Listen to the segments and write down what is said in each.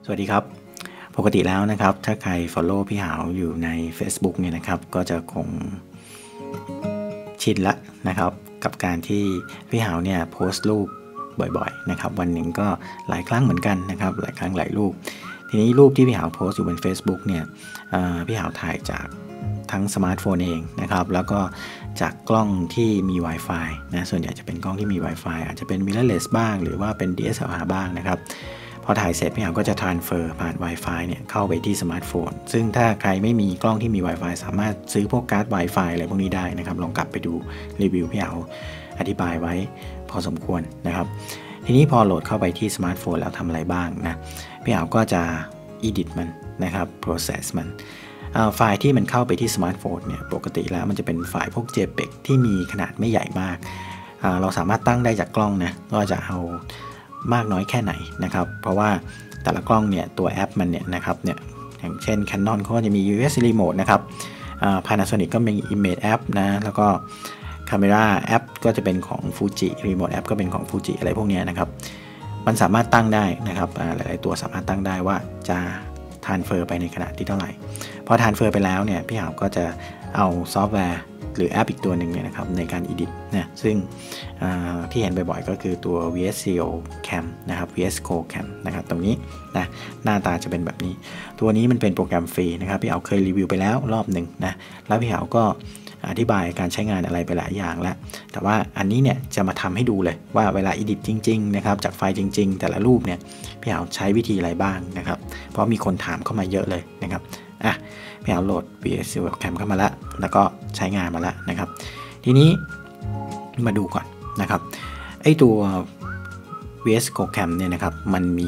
สวัสดีครับปกติแล้วนะครับถ้าใคร follow พี่หาวอยู่ใน Facebook เนี่ยนะครับก็จะคงชินละนะครับกับการที่พี่หาวเนี่ยโพสต์รูปบ่อยๆนะครับวันหนึ่งก็หลายครั้งเหมือนกันนะครับหลายครั้งหลายรูปทีนี้รูปที่พี่หาวโพสต์อยู่บน Facebook เนี่ยพี่หาวถ่ายจากทั้งสมาร์ทโฟนเองนะครับแล้วก็จากกล้องที่มี Wi-Fi นะส่วนใหญ่จะเป็นกล้องที่มี Wi-Fi อาจจะเป็น mirrorless บ้างหรือว่าเป็น DSLR บ้างนะครับพอถ่ายเสร็จพี่หาวก็จะ transfer ผ่าน Wi-Fi เนี่ยเข้าไปที่สมาร์ทโฟนซึ่งถ้าใครไม่มีกล้องที่มี Wi-Fi สามารถซื้อพวกการ์ด Wi-Fi อะไรพวกนี้ได้นะครับลองกลับไปดูรีวิวพี่หาวอธิบายไว้พอสมควรนะครับทีนี้พอโหลดเข้าไปที่สมาร์ทโฟนแล้วทำอะไรบ้างนะพี่หาวก็จะ edit มันนะครับ process มันไฟล์ที่มันเข้าไปที่สมาร์ทโฟนเนี่ยปกติแล้วมันจะเป็นไฟล์พวก JPEG ที่มีขนาดไม่ใหญ่มากเราสามารถตั้งได้จากกล้องนะว่าจะเอามากน้อยแค่ไหนนะครับเพราะว่าแต่ละกล้องเนี่ยตัวแอปมันเนี่ยนะครับเนี่ยอย่างเช่น Canon เขาก็จะมี US Remote นะครับPanasonic ก็มี Image App นะแล้วก็ Camera App ก็จะเป็นของ Fuji Remote App ก็เป็นของ Fuji อะไรพวกนี้นะครับมันสามารถตั้งได้นะครับหลายๆตัวสามารถตั้งได้ว่าจะtransfer ไปในขนาดที่เท่าไหร่พอ transfer ไปแล้วเนี่ยพี่หาวก็จะเอาซอฟต์แวร์หรือแอปอีกตัวหนึ่งเนี่ยนะครับในการ edit นะซึ่งที่เห็นบ่อยๆก็คือตัว VSCO Cam นะครับ VSCO Cam นะครับตรงนี้นะหน้าตาจะเป็นแบบนี้ตัวนี้มันเป็นโปรแกรมฟรีนะครับพี่หาวเคยรีวิวไปแล้วรอบหนึ่งนะแล้วพี่หาวก็อธิบายการใช้งานอะไรไปหลายอย่างแล้วแต่ว่าอันนี้เนี่ยจะมาทำให้ดูเลยว่าเวลา edit จริงๆนะครับจากไฟล์จริงๆแต่ละรูปเนี่ยพี่หาวใช้วิธีอะไรบ้างนะครับเพราะมีคนถามเข้ามาเยอะเลยนะครับพี่หาวโหลด VSCO Cam เข้ามาแล้วก็ใช้งานมาแล้วนะครับทีนี้มาดูก่อนนะครับไอตัว VSCO Cam เนี่ยนะครับมันมี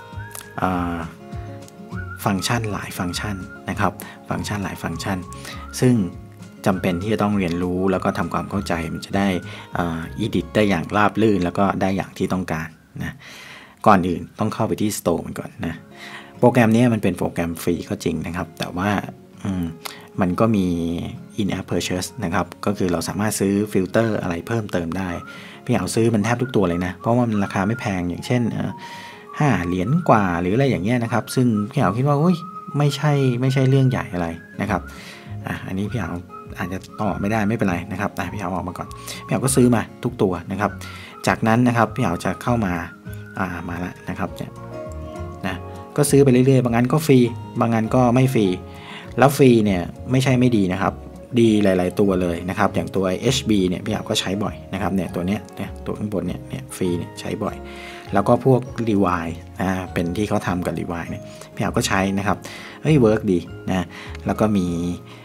ฟังก์ชันหลายฟังก์ชันนะครับฟังก์ชันหลายฟังก์ชันซึ่งจำเป็นที่จะต้องเรียนรู้แล้วก็ทำความเข้าใจมันจะได้edit ได้อย่างราบรื่นแล้วก็ได้อย่างที่ต้องการนะก่อนอื่นต้องเข้าไปที่ Store มันก่อนนะโปรแกรมนี้มันเป็นโปรแกรมฟรีก็จริงนะครับแต่ว่ามันก็มี in-app purchase นะครับก็คือเราสามารถซื้อฟิลเตอร์อะไรเพิ่มเติมได้พี่เอาซื้อมันแทบทุกตัวเลยนะเพราะว่ามันราคาไม่แพงอย่างเช่น5 เหรียญกว่าหรืออะไรอย่างเงี้ยนะครับซึ่งพี่เอาคิดว่าไม่ใช่เรื่องใหญ่อะไรนะครับอันนี้พี่เอาอาจจะต่อไม่ได้ไม่เป็นไรนะครับพี่เอาออกมาก่อนพี่เอาก็ซื้อมาทุกตัวนะครับจากนั้นนะครับพี่เอาจะเข้ามาแล้วนะครับนะก็ซื้อไปเรื่อยๆบางอันก็ฟรีบางอันก็ไม่ฟรีแล้วฟรีเนี่ยไม่ใช่ไม่ดีนะครับดีหลายๆตัวเลยนะครับอย่างตัว HB เนี่ยพี่เอาก็ใช้บ่อยนะครับเนี่ยตัวเนี้ยตัวข้างบนเนี่ยฟรีเนี่ยใช้บ่อยแล้วก็พวก Rewind เป็นที่เขาทำกับ Rewind เนี่ยพี่เอาก็ใช้นะครับเวิร์กดีนะแล้วก็มี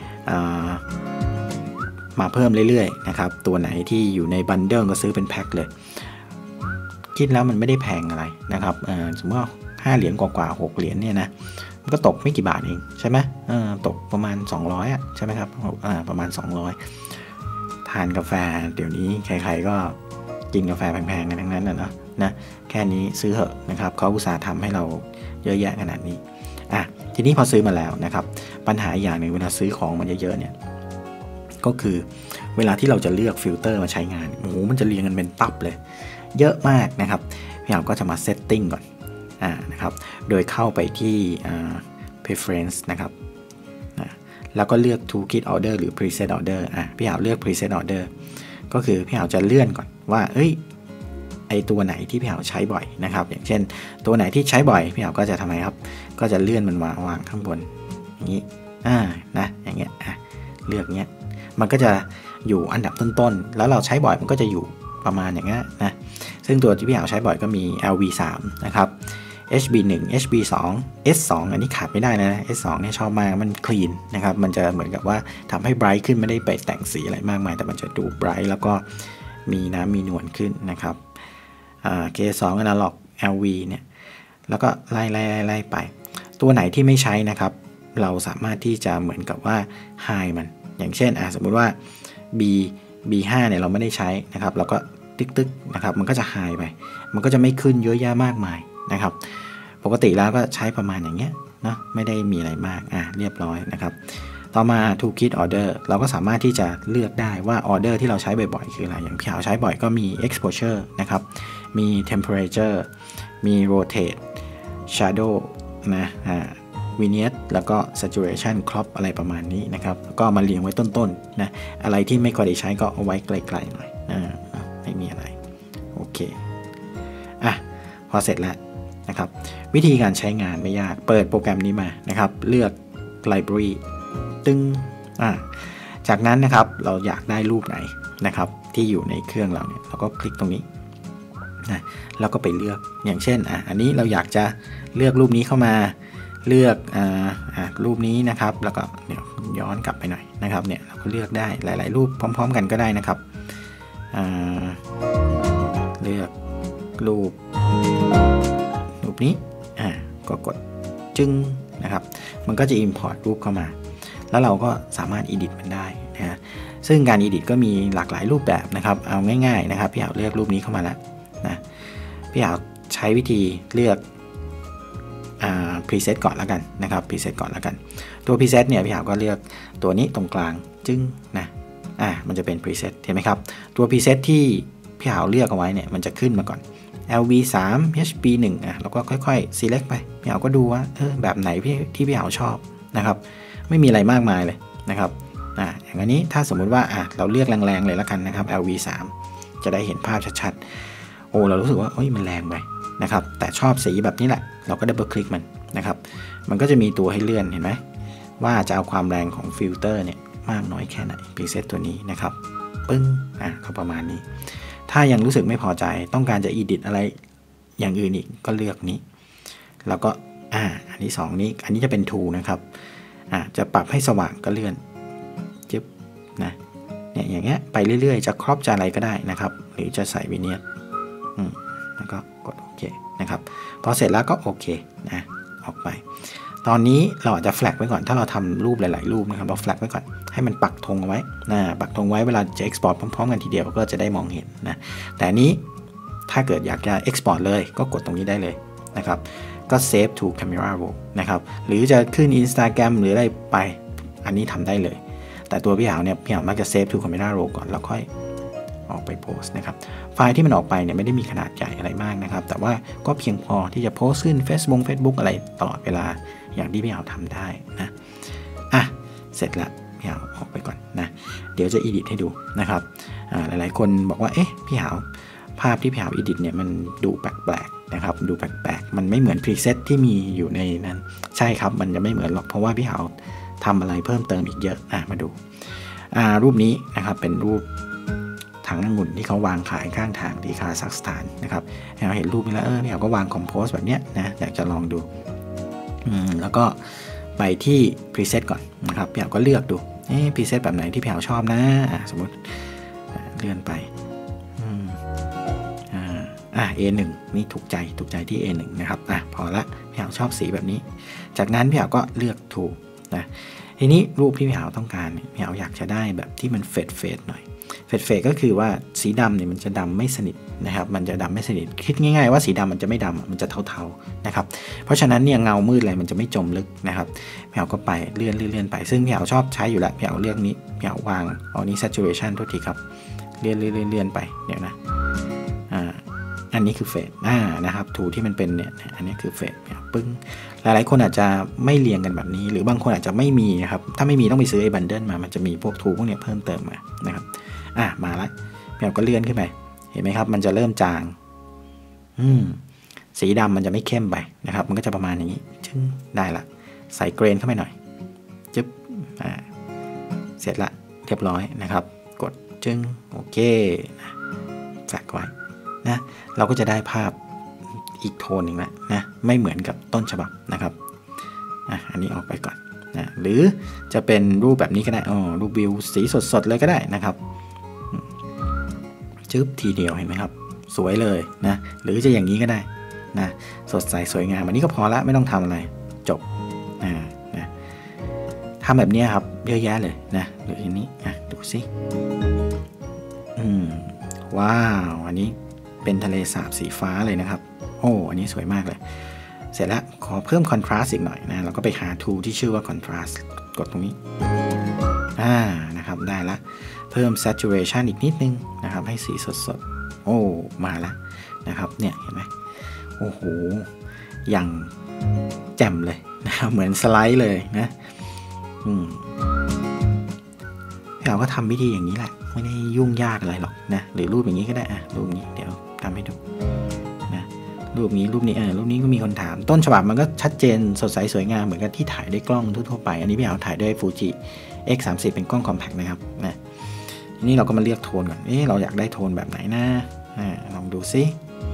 มาเพิ่มเรื่อยๆนะครับตัวไหนที่อยู่ในบันเดิลก็ซื้อเป็นแพ็คเลยคิดแล้วมันไม่ได้แพงอะไรนะครับสมมติว่า5 เหรียญกว่า6 เหรียญเนี่ยนะมันก็ตกไม่กี่บาทเองใช่ไหมตกประมาณ200ใช่ไหมครับประมาณ200ทานกาแฟเดี๋ยวนี้ใครๆก็กินกาแฟแพงๆกันทั้งนั้นนะแค่นี้ซื้อเหอะนะครับเขาอุตส่าห์ทำให้เราเยอะแยะขนาดนี้ทีนี้พอซื้อมาแล้วนะครับปัญหาอย่างหนึ่งเวลาซื้อของมันเยอะๆเนี่ยก็คือเวลาที่เราจะเลือกฟิลเตอร์มาใช้งานมันจะเรียงกันเป็นตับเลยเยอะมากนะครับพี่เราก็จะมาเซตติ้งก่อนนะครับโดยเข้าไปที่preference นะครับแล้วก็เลือก toolkit order หรือ preset order พี่เอาเลือก preset order ก็คือพี่เอาจะเลื่อนก่อนว่าไอตัวไหนที่พี่เอาใช้บ่อยนะครับอย่างเช่นตัวไหนที่ใช้บ่อยพี่เอาก็จะทำไมครับก็จะเลื่อนมันวางข้างบนอย่างนี้นะอย่างเงี้ยเลือกเงี้ยมันก็จะอยู่อันดับต้นๆแล้วเราใช้บ่อยมันก็จะอยู่ประมาณอย่างเงี้ยนะซึ่งตัวที่พี่เอาใช้บ่อยก็มี LV3 นะครับ HB1 HB2 S2 อันนี้ขาดไม่ได้นะ S2 เนี่ยชอบมากมันคลีนนะครับมันจะเหมือนกับว่าทำให้ไบรท์ขึ้นไม่ได้ไปแต่งสีอะไรมากมายแต่มันจะดูไบรท์แล้วก็มีน้ำมีนวลขึ้นนะครับK2 Analog LV เนี่ยแล้วก็ไล่ไปตัวไหนที่ไม่ใช้นะครับเราสามารถที่จะเหมือนกับว่า hide มันอย่างเช่นสมมุติว่า B5 เนี่ยเราไม่ได้ใช้นะครับเราก็ตึกนะครับมันก็จะ hide ไปมันก็จะไม่ขึ้นเยอะแยะมากมายนะครับปกติแล้วก็ใช้ประมาณอย่างเงี้ยนะไม่ได้มีอะไรมากเรียบร้อยนะครับต่อมา toolkit order เราก็สามารถที่จะเลือกได้ว่า order ที่เราใช้บ่อยๆคืออะไรอย่างพี่หาวใช้บ่อยก็มี exposure นะครับมี temperature มี rotate shadow นะvignette แล้วก็ saturation crop อะไรประมาณนี้นะครับก็มาเรียงไว้ต้นๆนะอะไรที่ไม่ค่อยได้ใช้ก็เอาไว้ไกลๆหน่อยไม่มีอะไรโอเคพอเสร็จแล้วนะครับวิธีการใช้งานไม่ยากเปิดโปรแกรมนี้มานะครับเลือก library ตึ้งจากนั้นนะครับเราอยากได้รูปไหนนะครับที่อยู่ในเครื่องเราเนี่ยเราก็คลิกตรงนี้นะแล้วก็ไปเลือกอย่างเช่นอันนี้เราอยากจะเลือกรูปนี้เข้ามาเลือกรูปนี้นะครับแล้วก็เดี๋ยวย้อนกลับไปหน่อยนะครับเนี่ยเราก็เลือกได้หลายๆรูปพร้อมๆกันก็ได้นะครับเลือกรูปนี้ก็กดจึ้งนะครับมันก็จะ import รูปเข้ามาแล้วเราก็สามารถ edit มันได้นะซึ่งการ edit ก็มีหลากหลายรูปแบบนะครับเอาง่ายๆนะครับพี่เอาเลือกรูปนี้เข้ามาแล้วนะพี่เอาใช้วิธีเลือกpreset ก่อนแล้วกันนะครับ preset ก่อนแล้วกันตัว preset เนี่ยพี่เอาก็เลือกตัวนี้ตรงกลางจึ้งนะมันจะเป็น preset เห็นไหมครับตัว preset ที่พี่เอาเลือกเอาไว้เนี่ยมันจะขึ้นมาก่อนLV3 HP1 แล้วก็ค่อยๆ select ไปพี่เอาก็ดูว่าแบบไหนที่พี่เอาชอบนะครับไม่มีอะไรมากมายเลยนะครับอย่างนี้ถ้าสมมุติว่าเราเลือกแรงๆเลยแล้วกันนะครับ LV3 จะได้เห็นภาพชัดๆเรารู้สึกว่ามันแรงไปนะครับแต่ชอบสีแบบนี้แหละเราก็ดับเบิลคลิกมันนะครับมันก็จะมีตัวให้เลื่อนเห็นไหมว่าจะเอาความแรงของฟิลเตอร์เนี่ยมากน้อยแค่ไหน preset ตัวนี้นะครับปึ้งก็ประมาณนี้ถ้ายังรู้สึกไม่พอใจต้องการจะ edit อะไรอย่างอื่นอีกก็เลือกนี้แล้วก็อันที่2นี้อันนี้จะเป็น tool นะครับจะปรับให้สว่างก็เลื่อนจึ๊บนะเนี่ยอย่างเงี้ยไปเรื่อยๆจะครอบจะอะไรก็ได้นะครับหรือจะใส่วิเนียร์แล้วก็กดโอเคนะครับพอเสร็จแล้วก็โอเคนะออกไปตอนนี้เราอาจจะแฟลกไว้ก่อนถ้าเราทำรูปหลายๆรูปนะครับเราแฟลกไว้ก่อนให้มันปักธงเอาไว้ปักธงไว้เวลาจะ export พร้อมๆกันทีเดียวก็จะได้มองเห็นนะแต่นี้ถ้าเกิดอยากจะ export เลยก็กดตรงนี้ได้เลยนะครับก็ save to camera roll นะครับหรือจะขึ้น Instagram หรืออะไรไปอันนี้ทำได้เลยแต่ตัวพี่หาวเนี่ยพี่หาวมักจะ save to camera roll ก่อนแล้วค่อยออกไปโพสต์นะครับไฟล์ที่มันออกไปเนี่ยไม่ได้มีขนาดใหญ่อะไรมากนะครับแต่ว่าก็เพียงพอที่จะโพสต์ขึ้น Facebook อะไรตลอดเวลาอย่างที่พี่หาวทำได้นะเสร็จแล้วพี่หาวออกไปก่อนนะเดี๋ยวจะ edit ให้ดูนะครับหลายๆคนบอกว่าพี่หาวภาพที่พี่หาว edit เนี่ยมันดูแปลกๆนะครับดูแปลกๆมันไม่เหมือน preset ที่มีอยู่ในนั้นใช่ครับมันจะไม่เหมือนหรอกเพราะว่าพี่หาวทำอะไรเพิ่มเติมอีกเยอะมาดูรูปนี้นะครับเป็นรูปถังองุ่นที่เขาวางขายข้างทางที่คาซัคสถานนะครับเราเห็นรูปนี้แล้วพี่หาวก็วางคอมโพสแบบเนี้ยนะอยากจะลองดูแล้วก็ไปที่ preset ก่อนนะครับพี่หาวก็เลือกดูpreset แบบไหนที่พี่หาวชอบนะสมมติเลื่อนไปA1 นี่ถูกใจที่ A1 นะครับพอละพี่หาวชอบสีแบบนี้จากนั้นพี่หาวก็เลือกถูกนะทีนี้รูปที่พี่หาวต้องการพี่หาวอยากจะได้แบบที่มันเฟดหน่อยเฟดก็คือว่าสีดำเนี่ยมันจะดำไม่สนิทนะครับมันจะดำไม่สนิทคิดง่ายๆว่าสีดำมันจะไม่ดำมันจะเทาๆนะครับเพราะฉะนั้นเนี่ยเงามืดอะไรมันจะไม่จมลึกนะครับพี่หาวก็ไปเลื่อนไปซึ่งพี่หาวชอบใช้อยู่แล้วพี่หาวเลือกนี้พี่หาววางนี้ saturation ทุกทีครับเลื่อนไปเดี๋ยวนะอันนี้คือเฟดนะครับทูที่มันเป็นเนี่ยอันนี้คือเฟดปึ้งหลายๆคนอาจจะไม่เรียงกันแบบนี้หรือบางคนอาจจะไม่มีนะครับถ้าไม่มีต้องไปซื้อไอ้บันเดิลมามันจะมีพวกทูพวกนี้เพิ่มเติมมานะครับมาแล้วพี่ก็เลื่อนขึ้นไปเห็นไหมครับมันจะเริ่มจางสีดำมันจะไม่เข้มไปนะครับมันก็จะประมาณอย่างนี้จึ้งได้ละใส่เกรนเข้าไปหน่อยจึ๊บเสร็จละเรียบร้อยนะครับกดจึ้งโอเคแฟลกไว้นะเราก็จะได้ภาพอีกโทนหนึ่งแล้วนะไม่เหมือนกับต้นฉบับนะครับอันนี้ออกไปก่อนนะหรือจะเป็นรูปแบบนี้ก็ได้รูปวิวสีสดๆเลยก็ได้นะครับจึ๊บทีเดียวเห็นไหมครับสวยเลยนะหรือจะอย่างนี้ก็ได้นะสดใสสวยงามอันนี้ก็พอละไม่ต้องทำอะไรจบนะทำแบบนี้ครับเยอะแยะเลยนะหรืออย่างนี้ดูสิว้าวอันนี้เป็นทะเลสาบสีฟ้าเลยนะครับอันนี้สวยมากเลยเสร็จแล้วขอเพิ่มคอนทราสต์อีกหน่อยนะเราก็ไปหา tool ที่ชื่อว่า contrast กดตรงนี้นะครับได้ละเพิ่ม saturation อีกนิดนึงนะครับให้สีสดมาแล้วนะครับเนี่ยเห็นไหมโอ้โหอย่างแจ่มเลยนะครับเหมือนสไลด์เลยนะพี่เอาก็ทำวิธีอย่างนี้แหละไม่ได้ยุ่งยากอะไรหรอกนะหรือรูปอย่างนี้ก็ได้รูปนี้เดี๋ยวทำให้ดูนะรูปนี้รูปนี้ก็มีคนถามต้นฉบับมันก็ชัดเจนสดใสสวยงามเหมือนกับที่ถ่ายด้วยกล้องทั่วไปอันนี้พี่เอาถ่ายด้วย Fuji X30 เป็นกล้องคอมแพคนะครับนะทีนี้เราก็มาเลือกโทนก่อนเราอยากได้โทนแบบไหนนะลองดูซิ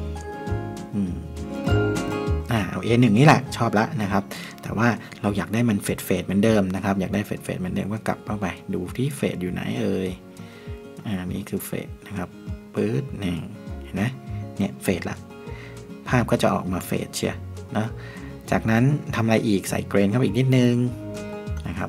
เอา A1 นี่แหละชอบละนะครับแต่ว่าเราอยากได้มันเฟดเหมือนเดิมนะครับอยากได้เฟดเหมือนเดิมก็กลับเข้าไปดูที่เฟดอยู่ไหนนี่คือเฟดนะครับปื๊ดเห็นไหมเนี่ยเฟดละภาพก็จะออกมาเฟดเชียนะจากนั้นทำอะไรอีกใส่เกรนเข้าไปอีกนิดนึงนะครับ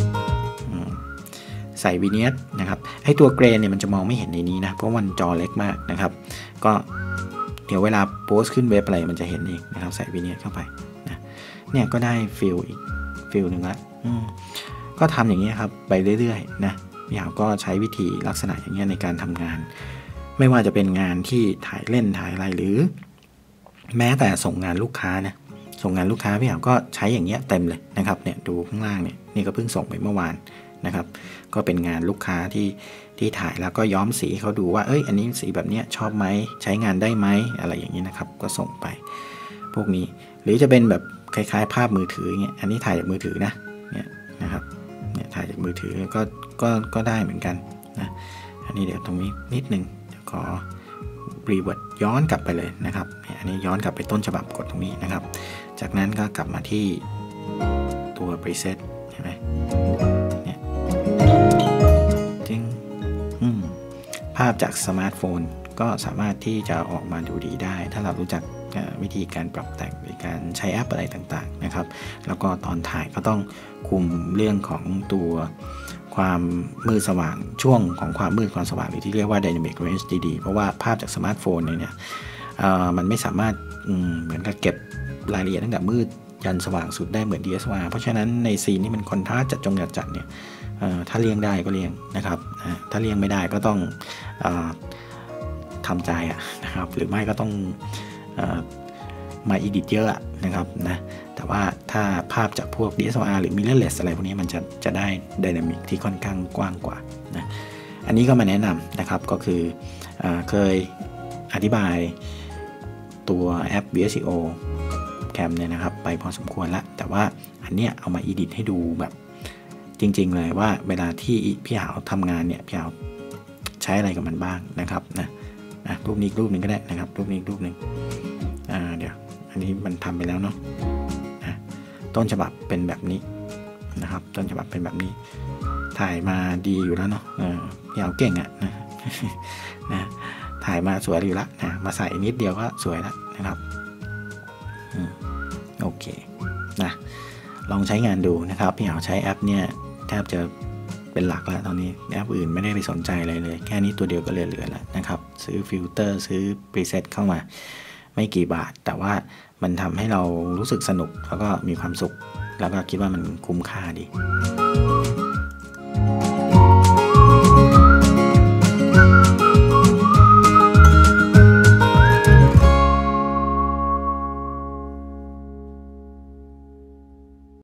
ใส่วิเนียสนะครับให้ตัวเกรนเนี่ยมันจะมองไม่เห็นในนี้นะเพราะมันจอเล็กมากนะครับก็เดี๋ยวเวลาโพสต์ขึ้นเว็บอะไรมันจะเห็นเองนะครับใส่วิเนียสเข้าไปนะเนี่ยก็ได้ฟิลอีกฟิลหนึ่งละก็ทำอย่างนี้ครับไปเรื่อยๆนะพี่หาวก็ใช้วิธีลักษณะอย่างนี้ในการทำงานไม่ว่าจะเป็นงานที่ถ่ายเล่นถ่ายอะไรหรือแม้แต่ส่งงานลูกค้านะส่งงานลูกค้าพี่หาวก็ใช้อย่างเงี้ยเต็มเลยนะครับเนี่ยดูข้างล่างเนี่ยนี่ก็เพิ่งส่งไปเมื่อวานนะครับก็เป็นงานลูกค้าที่ถ่ายแล้วก็ย้อมสีเขาดูว่าอันนี้สีแบบนี้ชอบไหมใช้งานได้ไหมอะไรอย่างนี้นะครับก็ส่งไปพวกนี้หรือจะเป็นแบบคล้ายๆภาพมือถือเงี้ยอันนี้ถ่ายจากมือถือนะเนี่ยนะครับเนี่ยถ่ายจากมือถือก็ได้เหมือนกันนะอันนี้เดี๋ยวตรงนี้นิดนึงขอรีเวิร์ดย้อนกลับไปเลยนะครับอันนี้ย้อนกลับไปต้นฉบับกดตรงนี้นะครับจากนั้นก็กลับมาที่ตัว preset ใช่ไหมเนี่ยจริงภาพจากสมาร์ทโฟนก็สามารถที่จะออกมาดูดีได้ถ้าเรารู้จักวิธีการปรับแต่งหรือการใช้แอปอะไรต่างๆนะครับแล้วก็ตอนถ่ายก็ต้องคุมเรื่องของตัวความมืดสว่างช่วงของความมืดความสว่างหรือที่เรียกว่า Dynamic Range ดีๆเพราะว่าภาพจากสมาร์ทโฟนเนี่ยมันไม่สามารถเหมือนกับเก็บรายละเอียดตั้งแต่มืดยันสว่างสุดได้เหมือน DSLR เพราะฉะนั้นในซีนที่มันคอนทราสต์จัดเนี่ยถ้าเลี่ยงได้ก็เลี่ยงนะครับถ้าเลี่ยงไม่ได้ก็ต้องทำใจนะครับหรือไม่ก็ต้องมาอีดิทเยอะนะครับนะแต่ว่าถ้าภาพจากพวก DSLR หรือ mirrorless อะไรพวกนี้มันจะได้ไดนามิกที่ค่อนข้างกว้างกว่านะอันนี้ก็มาแนะนำนะครับก็คือเคยอธิบายตัวแอป VSCO Cam เนี่ยนะครับไปพอสมควรแล้วแต่ว่าอันเนี้ยเอามาอีดิทให้ดูแบบจริงๆเลยว่าเวลาที่พี่หาวทำงานเนี่ยพี่หาวใช้อะไรกับมันบ้างนะครับนะรูปนี้รูปนึงก็ได้นะครับรูปนี้รูปนึงเดี๋ยวอันนี้มันทำไปแล้วเนาะต้นฉบับเป็นแบบนี้นะครับต้นฉบับเป็นแบบนี้ถ่ายมาดีอยู่แล้วเนาะพี่หาวเก่งนะถ่ายมาสวยอยู่แล้วนะมาใส่นิดเดียวก็สวยแล้วนะครับโอเคนะลองใช้งานดูนะครับพี่หาวใช้แอปเนี่ยแทบจะเป็นหลักแล้วตอนนี้แอปอื่นไม่ได้ไปสนใจอะไรเลยแค่นี้ตัวเดียวก็เหลือแล้วนะครับซื้อฟิลเตอร์ซื้อพรีเซตเข้ามาไม่กี่บาทแต่ว่ามันทำให้เรารู้สึกสนุกแล้วก็มีความสุขแล้วก็คิดว่ามันคุ้มค่าดี